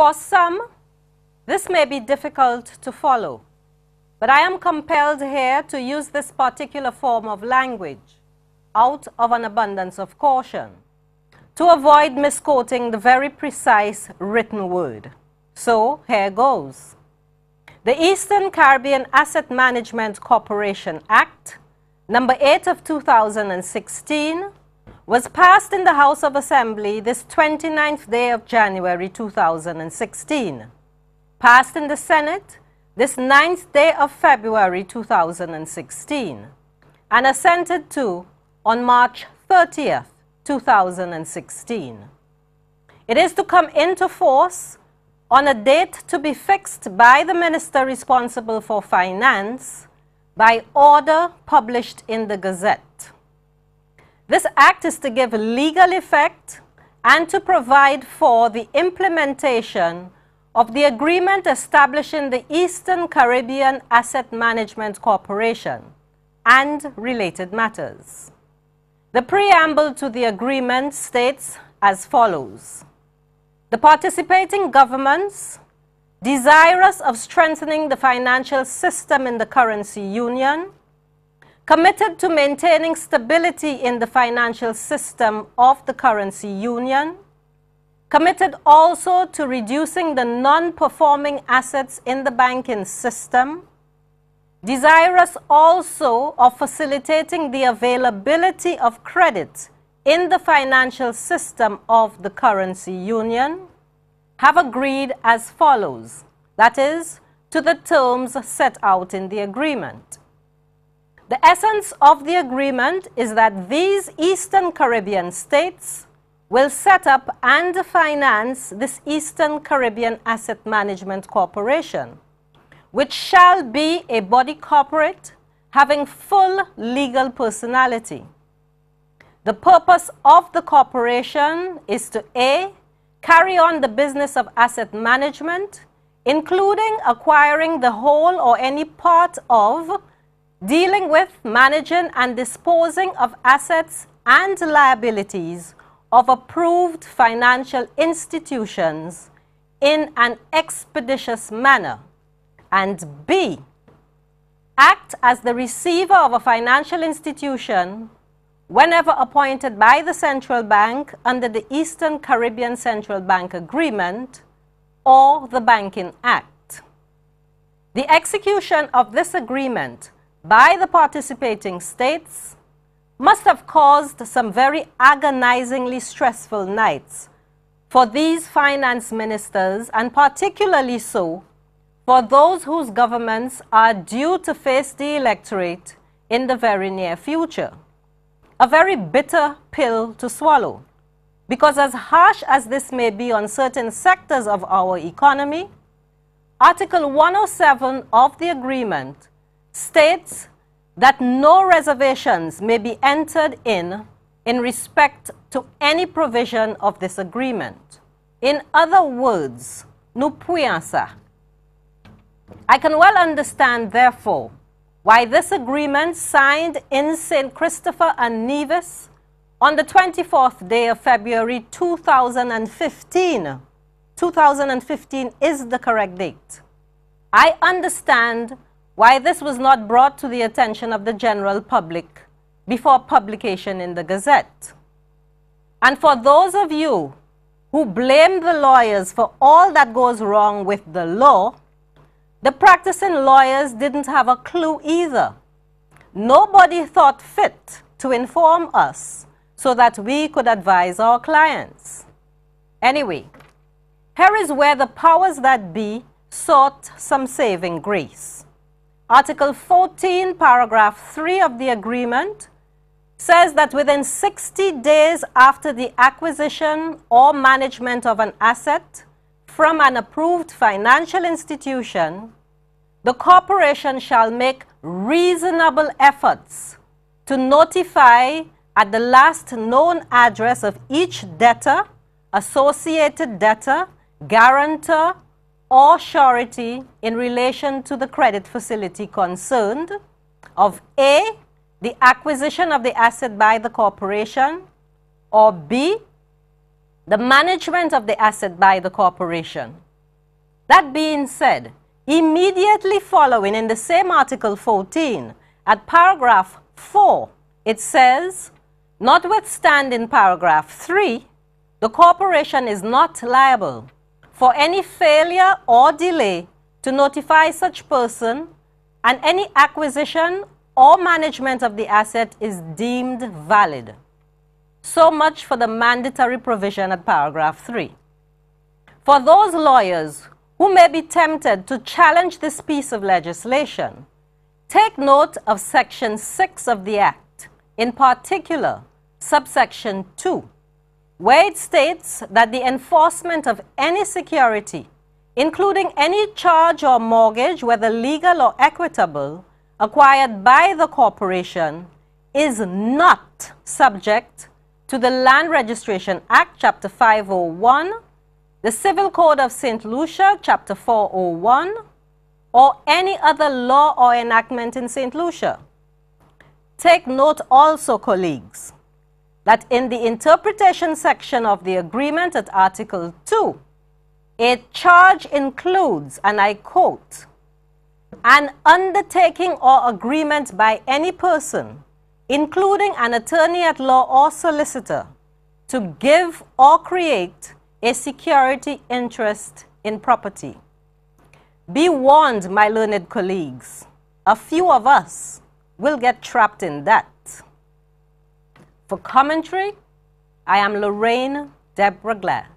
For some, this may be difficult to follow, but I am compelled here to use this particular form of language out of an abundance of caution to avoid misquoting the very precise written word. So here goes. The Eastern Caribbean Asset Management Corporation Act, number 8 of 2016, was passed in the House of Assembly this 29th day of January 2016, passed in the Senate this 9th day of February 2016, and assented to on March 30th, 2016. It is to come into force on a date to be fixed by the Minister responsible for Finance by order published in the Gazette. This act is to give legal effect and to provide for the implementation of the agreement establishing the Eastern Caribbean Asset Management Corporation and related matters. The preamble to the agreement states as follows. The participating governments, desirous of strengthening the financial system in the currency union, committed to maintaining stability in the financial system of the currency union, committed also to reducing the non-performing assets in the banking system, desirous also of facilitating the availability of credit in the financial system of the currency union, have agreed as follows, that is, to the terms set out in the agreement. The essence of the agreement is that these Eastern Caribbean states will set up and finance this Eastern Caribbean Asset Management Corporation, which shall be a body corporate having full legal personality. The purpose of the corporation is to A, carry on the business of asset management, including acquiring the whole or any part of, dealing with, managing and disposing of assets and liabilities of approved financial institutions in an expeditious manner, and B, act as the receiver of a financial institution whenever appointed by the Central Bank under the Eastern Caribbean Central Bank Agreement or the Banking Act. The execution of this agreement by the participating states must have caused some very agonizingly stressful nights for these finance ministers, and particularly so for those whose governments are due to face the electorate in the very near future. A very bitter pill to swallow, because as harsh as this may be on certain sectors of our economy, Article 107 of the agreement states that no reservations may be entered in respect to any provision of this agreement. In other words, nous pouvons ça. I can well understand, therefore, why this agreement signed in St. Christopher and Nevis on the 24th day of February 2015. 2015 is the correct date. I understand why this was not brought to the attention of the general public before publication in the Gazette. And for those of you who blame the lawyers for all that goes wrong with the law, the practicing lawyers didn't have a clue either. Nobody thought fit to inform us so that we could advise our clients. Anyway, here is where the powers that be sought some saving grace. Article 14, paragraph 3 of the agreement says that within 60 days after the acquisition or management of an asset from an approved financial institution, the corporation shall make reasonable efforts to notify at the last known address of each debtor, associated debtor, guarantor, or surety in relation to the credit facility concerned of A, the acquisition of the asset by the corporation, or B, the management of the asset by the corporation, That being said, immediately following in the same Article 14, at paragraph 4, it says, notwithstanding paragraph 3, the corporation is not liable for any failure or delay to notify such person, and any acquisition or management of the asset is deemed valid. So much for the mandatory provision at paragraph 3. For those lawyers who may be tempted to challenge this piece of legislation, take note of Section 6 of the Act, in particular, subsection 2, where it states that the enforcement of any security, including any charge or mortgage, whether legal or equitable, acquired by the corporation, is not subject to the Land Registration Act, Chapter 501, the Civil Code of St. Lucia, Chapter 401, or any other law or enactment in St. Lucia. Take note also, colleagues, that in the interpretation section of the agreement at Article 2, a charge includes, and I quote, an undertaking or agreement by any person, including an attorney at law or solicitor, to give or create a security interest in property. Be warned, my learned colleagues, a few of us will get trapped in that. For commentary, I am Lorraine Deborah Glass.